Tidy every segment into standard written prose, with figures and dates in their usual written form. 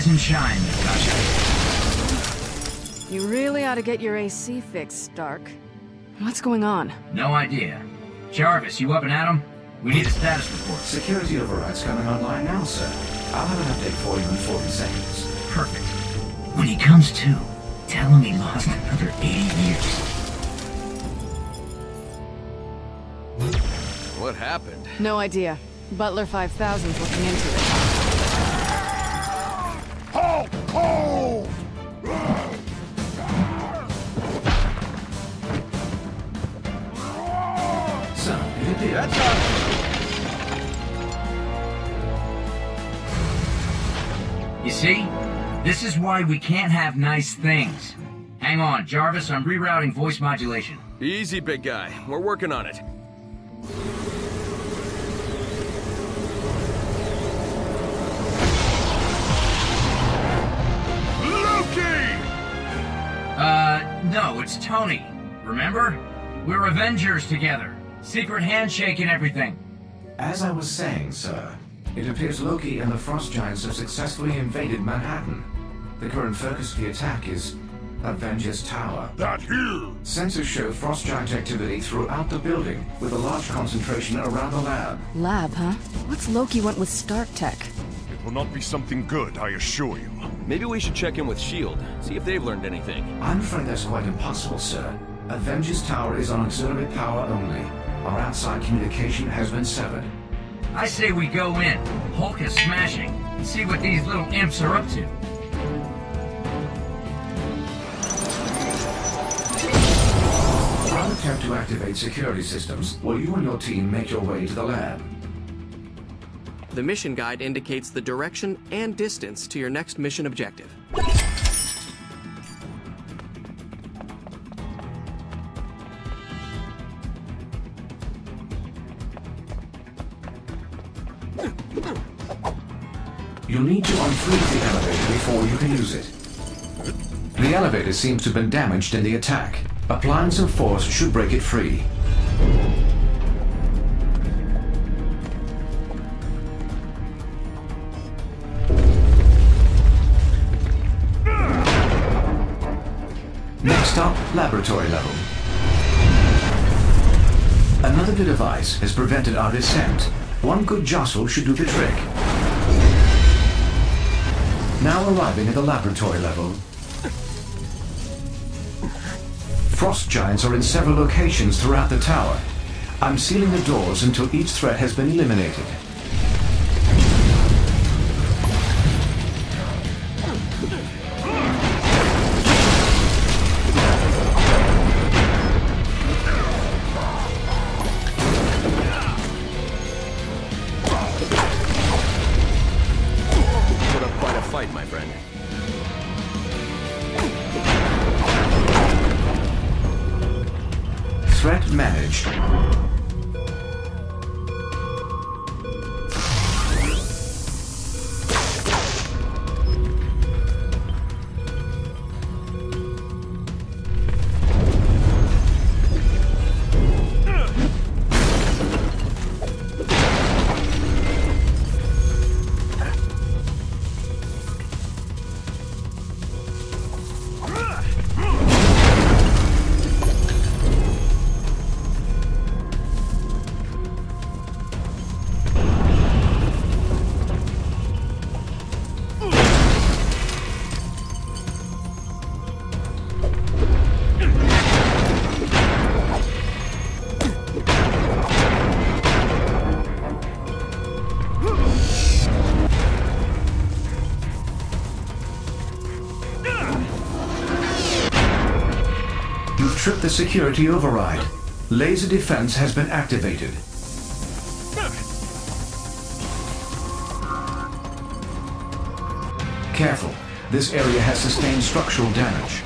and shine, Natasha. You really ought to get your AC fixed, Stark. What's going on? No idea. Jarvis, you up and at 'em? We need a status report. Security override's coming online now, sir. I'll have an update for you in 40 seconds. Perfect. When he comes to, tell him he lost another 80 years. What happened? No idea. Butler 5000's looking into it. Halt! Hold! So, it appears. That's us! You see? This is why we can't have nice things. Hang on, Jarvis, I'm rerouting voice modulation. Easy, big guy. We're working on it. No, it's Tony. Remember? We're Avengers together. Secret handshake and everything. As I was saying, sir, it appears Loki and the Frost Giants have successfully invaded Manhattan. The current focus of the attack is Avengers Tower. That here! Sensors show Frost Giant activity throughout the building, with a large concentration around the lab. Lab, huh? What's Loki want with Stark Tech? It will not be something good, I assure you. Maybe we should check in with S.H.I.E.L.D., see if they've learned anything. I'm afraid that's quite impossible, sir. Avengers Tower is on auxiliary power only. Our outside communication has been severed. I say we go in, Hulk is smashing, and see what these little imps are up to. I'll attempt to activate security systems while you and your team make your way to the lab. The mission guide indicates the direction and distance to your next mission objective. You'll need to unfreeze the elevator before you can use it. The elevator seems to have been damaged in the attack. Applying some force should break it free. Next up, laboratory level. Another bit of ice has prevented our descent. One good jostle should do the trick. Now arriving at the laboratory level. Frost Giants are in several locations throughout the tower. I'm sealing the doors until each threat has been eliminated. Put up quite a fight, my friend. Threat managed. You've tripped the security override. Laser defense has been activated. Careful. This area has sustained structural damage.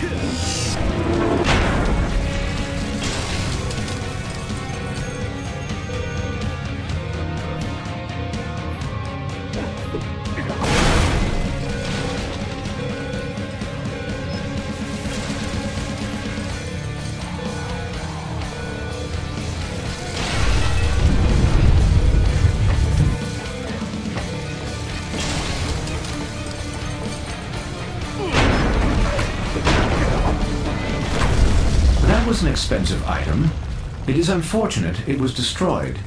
That was an expensive item. It is unfortunate it was destroyed.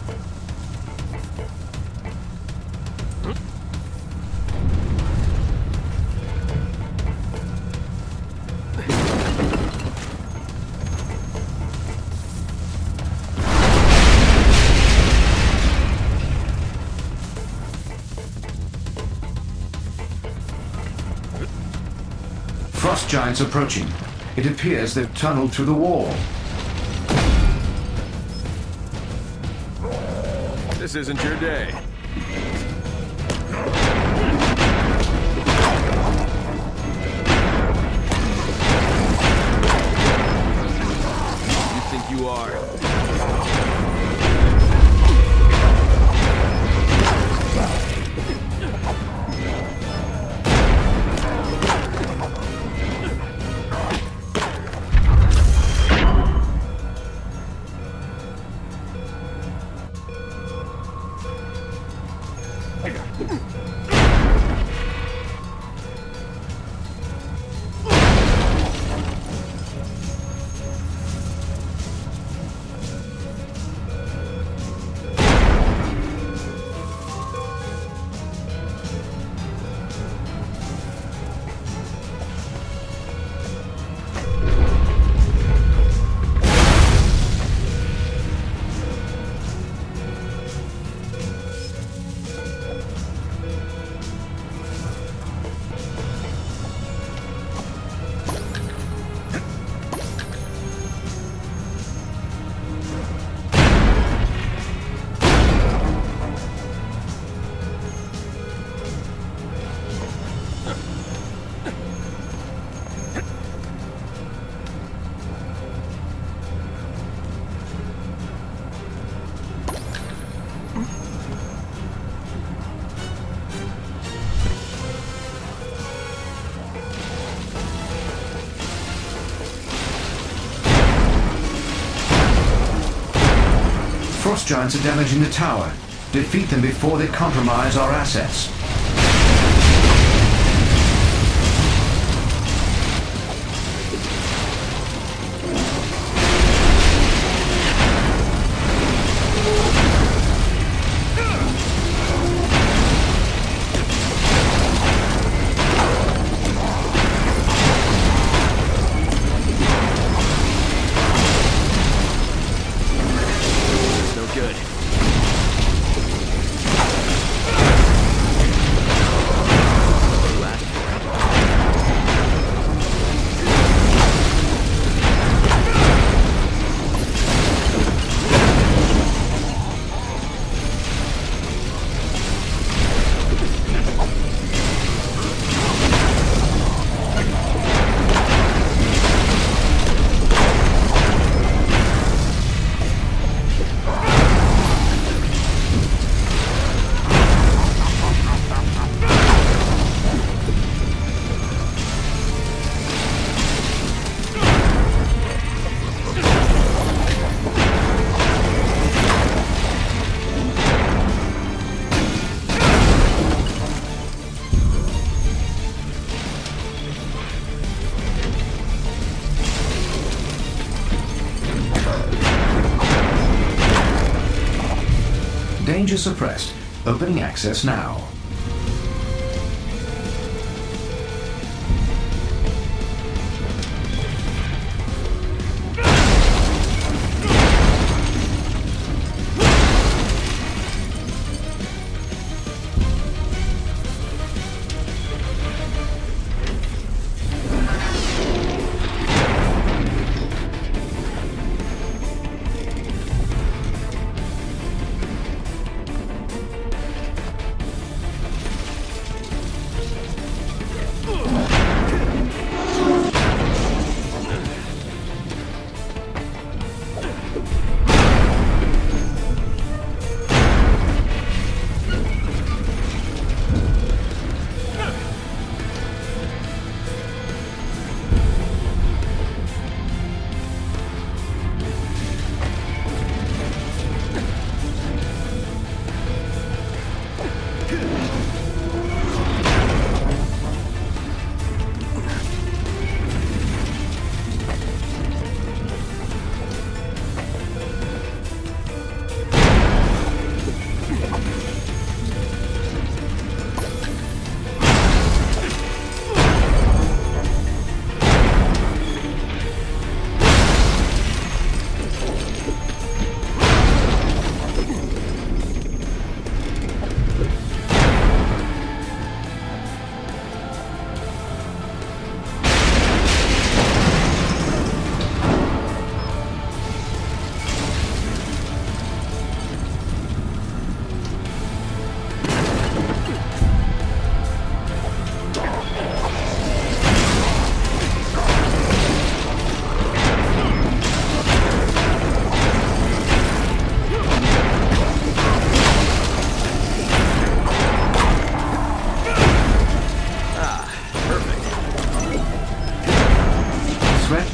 Frost giants approaching. It appears they've tunneled through the wall. This isn't your day. You think you are? Frost giants are damaging the tower. Defeat them before they compromise our assets. Danger suppressed. Opening access now.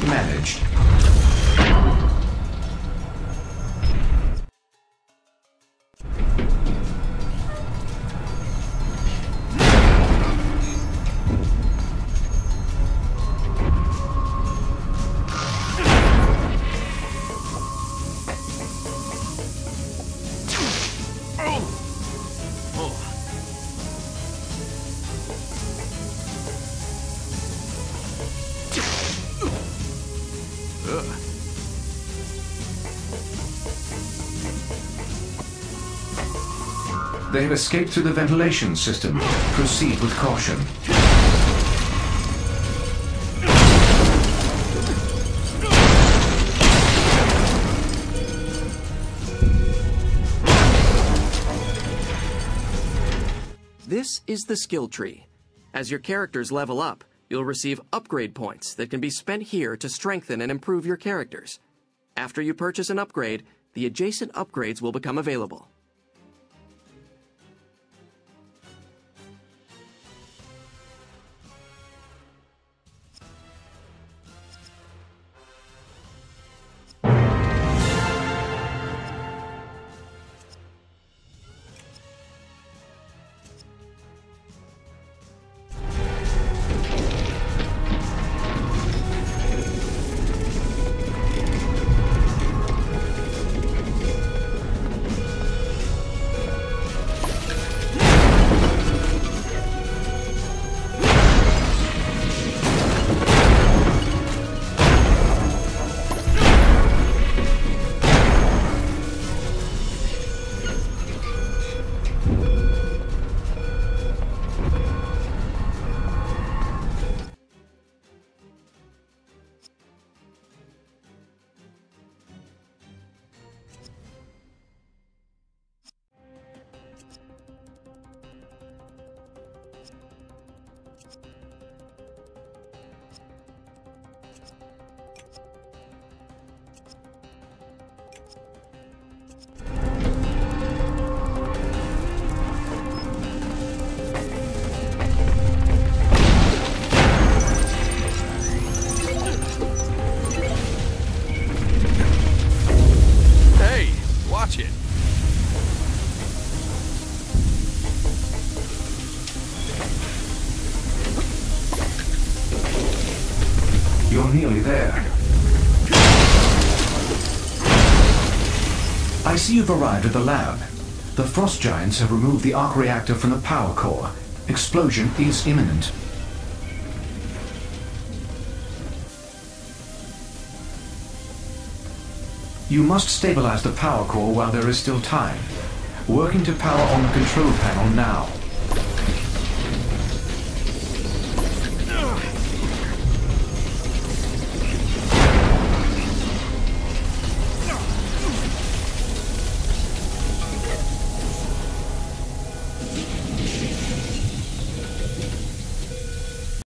Managed. They have escaped through the ventilation system. Proceed with caution. This is the skill tree. As your characters level up, you'll receive upgrade points that can be spent here to strengthen and improve your characters. After you purchase an upgrade, the adjacent upgrades will become available. You're nearly there. I see you've arrived at the lab. The Frost Giants have removed the arc reactor from the power core. Explosion is imminent. You must stabilize the power core while there is still time. Working to power on the control panel now.